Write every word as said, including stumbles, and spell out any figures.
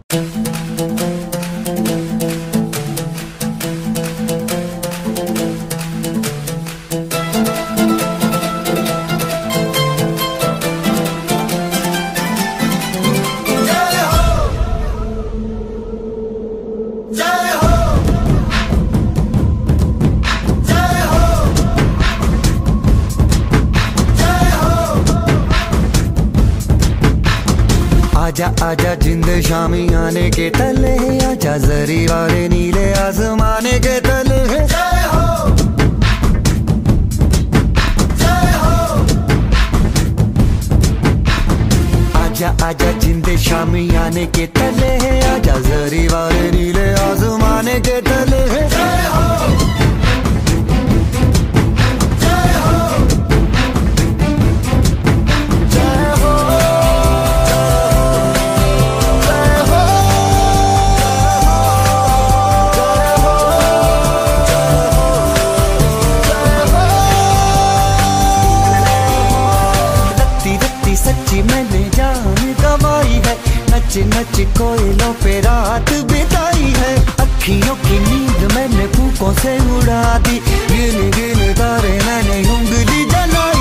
आजा आजा जिंद शामी आने के तले, आजा जरी वाले नीले आसमाने के तले। जय हो जय हो। आजा आजा जिंद शामी आने के तले, आजा जरी वाले नीले आसमाने के तले। जय हो मैंने जान गवाई है, नच नच कोयलों पे रात बिताई है। अखियों की नींद मैंने फूकों से उड़ा दी, गिन गिन तारे मैंने उंगली जलाई।